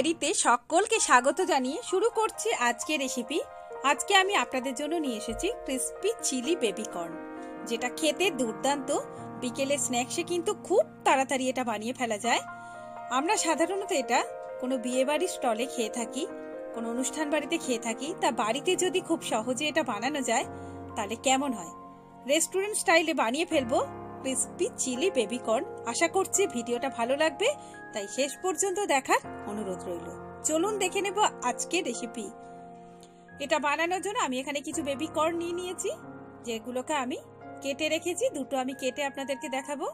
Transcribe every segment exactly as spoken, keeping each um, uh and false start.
ডায়েরিতে সকলকে স্বাগত জানিয়ে শুরু করছি আজকের রেসিপি। আজকে আমি আপনাদের জন্য নিয়ে এসেছি ক্রিসপি চিলি বেবি কর্ন, যেটা খেতে দুর্দান্ত। বিকেলে স্ন্যাক্সে কিন্তু খুব তাড়াতাড়ি এটা বানিয়ে ফেলা যায়। আমরা সাধারণত এটা কোনো বিয়েবাড়ির স্টলে খেয়ে থাকি, কোনো অনুষ্ঠান বাড়িতে খেয়ে থাকি। তা বাড়িতে যদি খুব সহজে এটা বানানো যায় তাহলে কেমন হয়? রেস্টুরেন্ট স্টাইলে বানিয়ে ফেলবো ক্রিসপি চিলি বেবি কর্ন। আশা করছি ভিডিওটা ভালো লাগবে, তাই শেষ পর্যন্ত দেখার অনুরোধ রইল। চলুন দেখে নেব আজকের রেসিপি। এটা বানানোর জন্য আমি এখানে কিছু বেবি কর্ন নিয়ে নিয়েছি, যেগুলোকে আমি কেটে রেখেছি। দুটো আমি কেটে আপনাদেরকে দেখাবো।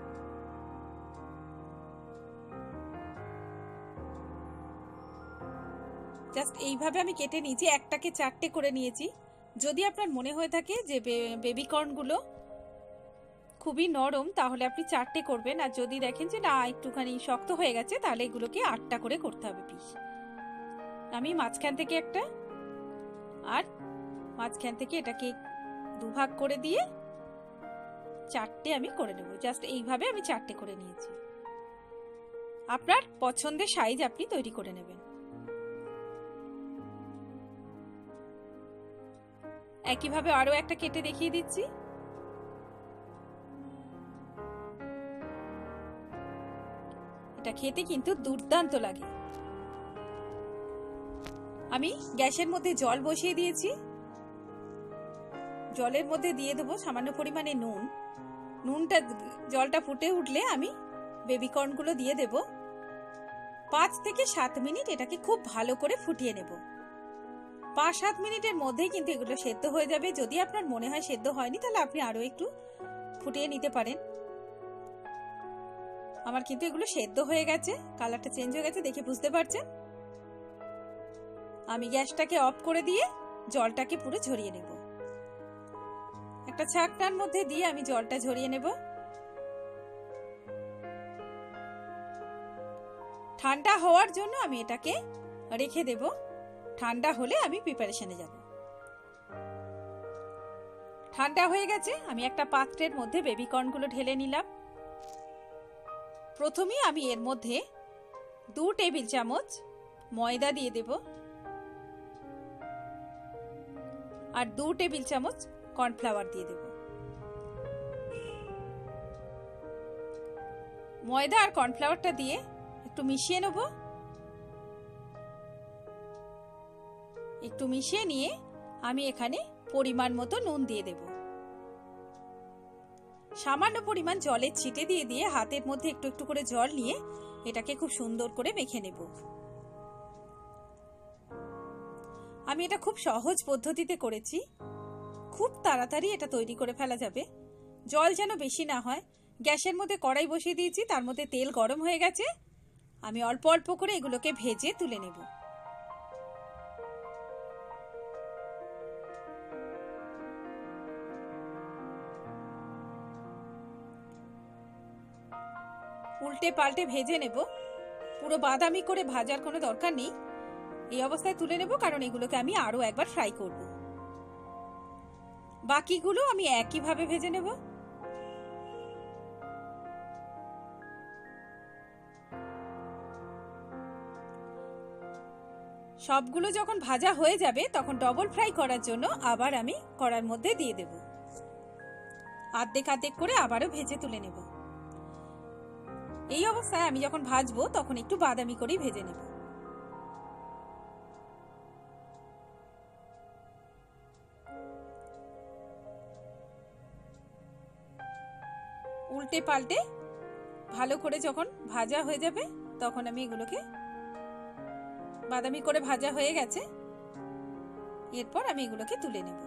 জাস্ট এইভাবে আমি কেটে নিয়েছি, একটাকে চারটে করে নিয়েছি। যদি আপনার মনে হয়ে থাকে যে বেবি কর্নগুলো খুবই নরম, তাহলে আপনি চারটে করবেন। আর যদি দেখেন যে না একটুখানি শক্ত হয়ে গেছে, তাহলে এগুলোকে আটটা করে করতে হবে পিস। আমি মাঝখান থেকে একটা আর মাঝখান থেকে এটাকে দুভাগ করে দিয়ে চারটে আমি করে নেব। জাস্ট এইভাবে আমি চারটে করে নিয়েছি। আপনার পছন্দের সাইজ আপনি তৈরি করে নেবেন। একইভাবে আরো একটা কেটে দেখিয়ে দিচ্ছি। এটা খেতে কিন্তু দুর্দান্ত লাগে। আমি গ্যাসের মধ্যে জল বসিয়ে দিয়েছি। জলের মধ্যে দিয়ে দেবো সামান্য পরিমাণে নুন। নুনটা জলটা ফুটে উঠলে আমি বেবি কর্নগুলো দিয়ে দেব। পাঁচ থেকে সাত মিনিট এটাকে খুব ভালো করে ফুটিয়ে নেব। পাঁচ সাত মিনিটের মধ্যেই কিন্তু এগুলো সেদ্ধ হয়ে যাবে। যদি আপনার মনে হয় সেদ্ধ হয়নি, তাহলে আপনি আরো একটু ফুটিয়ে নিতে পারেন। আমার কিন্তু এগুলো সেদ্ধ হয়ে গেছে, কালারটা চেঞ্জ হয়ে গেছে, দেখে বুঝতে পারছেন। আমি গ্যাসটাকে অফ করে দিয়ে জলটাকে পুরো ঝরিয়ে নেব। একটা ছাঁকটার মধ্যে দিয়ে আমি জলটা ঝরিয়ে নেব। ঠান্ডা হওয়ার জন্য আমি এটাকে রেখে দেব। ঠান্ডা হলে আমি প্রিপারেশনে যাব। ঠান্ডা হয়ে গেছে, আমি একটা পাত্রের মধ্যে বেবি কর্নগুলো ঢেলে নিলাম। প্রথমেই আমি এর মধ্যে দু টেবিল চামচ ময়দা দিয়ে দেব আর দু টেবিল চামচ কর্নফ্লাওয়ার দিয়ে দেব। ময়দা আর কর্নফ্লাওয়ারটা দিয়ে একটু মিশিয়ে নেব। একটু মিশিয়ে নিয়ে আমি এখানে পরিমাণ মতো নুন দিয়ে দেব। সামান্য পরিমাণ জলের ছিটে দিয়ে দিয়ে হাতের মধ্যে একটু একটু করে জল নিয়ে এটাকে খুব সুন্দর করে মেখে নেব। আমি এটা খুব সহজ পদ্ধতিতে করেছি, খুব তাড়াতাড়ি এটা তৈরি করে ফেলা যাবে। জল যেন বেশি না হয়। গ্যাসের মধ্যে কড়াই বসিয়ে দিয়েছি, তার মধ্যে তেল গরম হয়ে গেছে। আমি অল্প অল্প করে এগুলোকে ভেজে তুলে নেব। উল্টে পাল্টে ভেজে নেব। পুরো বাদামি করে ভাজার কোনো দরকার নেই। এই অবস্থায় তুলে নেব, কারণ এগুলোকে আমি আরো একবার ফ্রাই করব। বাকিগুলো আমি একইভাবে ভেজে নেব। সবগুলো যখন ভাজা হয়ে যাবে, তখন ডবল ফ্রাই করার জন্য আবার আমি কড়ার মধ্যে দিয়ে দেব। আর্ধেক আর্ধেক করে আবারও ভেজে তুলে নেব। এই অবস্থায় আমি যখন ভাজবো তখন একটু বাদামি করেই ভেজে নেব। উল্টে পাল্টে ভালো করে যখন ভাজা হয়ে যাবে, তখন আমি এগুলোকে বাদামি করে ভাজা হয়ে গেছে, এরপর আমি এগুলোকে তুলে নেব।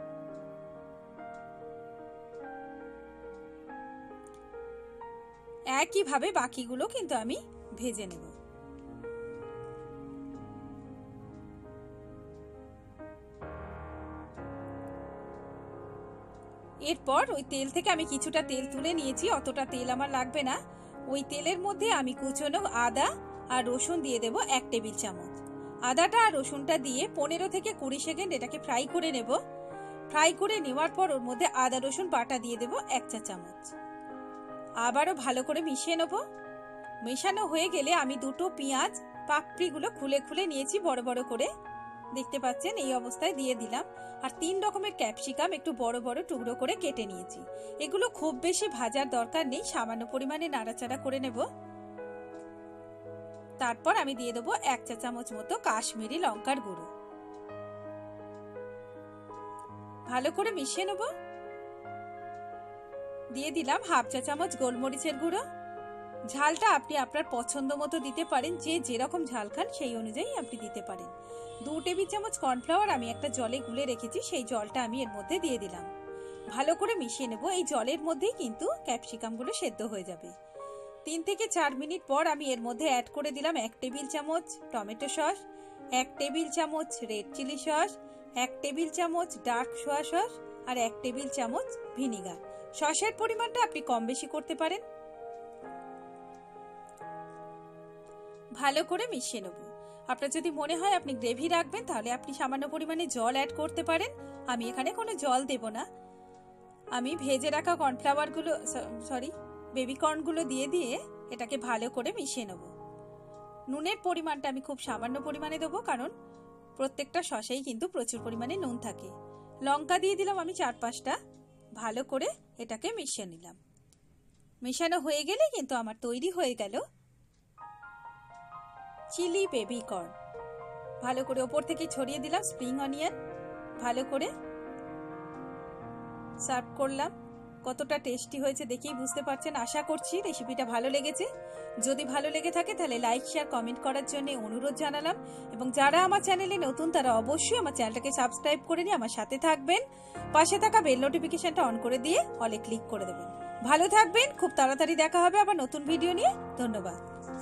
একইভাবে বাকিগুলো কিন্তু আমি ভেজে নেব। এরপর ওই তেল থেকে আমি কিছুটা তেল তুলে নিয়েছি, অতটা তেল আমার লাগবে না। ওই তেলের মধ্যে আমি কুচনো আদা আর রসুন দিয়ে দেব এক টেবিল চামচ। আদাটা আর রসুনটা দিয়ে পনেরো থেকে কুড়ি সেকেন্ড এটাকে ফ্রাই করে নেব। ফ্রাই করে নেওয়ার পর ওর মধ্যে আদা রসুন বাটা দিয়ে দেব এক চা চামচ। আবারও ভালো করে মিশিয়ে নেব। মেশানো হয়ে গেলে আমি দুটো পেঁয়াজ পাপড়িগুলো খুলে খুলে নিয়েছি বড় বড় করে, দেখতে পাচ্ছেন এই অবস্থায় দিয়ে দিলাম। আর তিন রকমের ক্যাপসিকাম একটু বড় বড় টুকরো করে কেটে নিয়েছি। এগুলো খুব বেশি ভাজার দরকার নেই, সামান্য পরিমাণে নাড়াচাড়া করে নেব। তারপর আমি দিয়ে দেবো এক চা চামচ মতো কাশ্মীরি লঙ্কার গুঁড়ো, ভালো করে মিশিয়ে নেব। দিয়ে দিলাম হাফ চা চামচ গোলমরিচের গুঁড়ো। ঝালটা আপনি আপনার পছন্দ মতো দিতে পারেন, যে যেরকম ঝাল খান সেই অনুযায়ী আপনি দিতে পারেন। দু টেবিল চামচ কর্নফ্লাওয়ার আমি একটা জলে গুলে রেখেছি, সেই জলটা আমি এর মধ্যে দিয়ে দিলাম। ভালো করে মিশিয়ে নেব। এই জলের মধ্যেই কিন্তু ক্যাপসিকামগুলো সেদ্ধ হয়ে যাবে। তিন থেকে চার মিনিট পর আমি এর মধ্যে অ্যাড করে দিলাম এক টেবিল চামচ টমেটো সস, এক টেবিল চামচ রেড চিলি সস, এক টেবিল চামচ ডার্ক সোয়া সস আর এক টেবিল চামচ ভিনিগার। সসের পরিমাণটা আপনি কম বেশি করতে পারেন। ভালো করে মিশিয়ে নেব। আপনার যদি মনে হয় আপনি গ্রেভি রাখবেন তাহলে আপনি সামান্য পরিমাণে জল অ্যাড করতে পারেন। আমি এখানে কোনো জল দেব না। আমি ভেজে রাখা কর্নফ্লাওয়ারগুলো সরি বেবি কর্নগুলো দিয়ে দিয়ে এটাকে ভালো করে মিশিয়ে নেব। নুনের পরিমাণটা আমি খুব সামান্য পরিমাণে দেবো, কারণ প্রত্যেকটা সসেই কিন্তু প্রচুর পরিমাণে নুন থাকে। লঙ্কা দিয়ে দিলাম আমি চার পাঁচটা। ভালো করে এটাকে মিশিয়ে নিলাম। মেশানো হয়ে গেলে কিন্তু আমার তৈরি হয়ে গেল চিলি বেবি কর্ন। ভালো করে ওপর থেকে ছড়িয়ে দিলাম স্প্রিং অনিয়ন। ভালো করে সার্ভ করলাম। কতটা টেস্টি হয়েছে দেখেই বুঝতে পারছেন। আশা করছি রেসিপিটা ভালো লেগেছে। যদি ভালো লেগে থাকে তাহলে লাইক শেয়ার কমেন্ট করার জন্য অনুরোধ জানালাম। এবং যারা আমার চ্যানেলে নতুন তারা অবশ্যই আমার চ্যানেলটাকে সাবস্ক্রাইব করে নিয়ে আমার সাথে থাকবেন। পাশে থাকা বেল নোটিফিকেশনটা অন করে দিয়ে অলে ক্লিক করে দেবেন। ভালো থাকবেন। খুব তাড়াতাড়ি দেখা হবে আবার নতুন ভিডিও নিয়ে। ধন্যবাদ।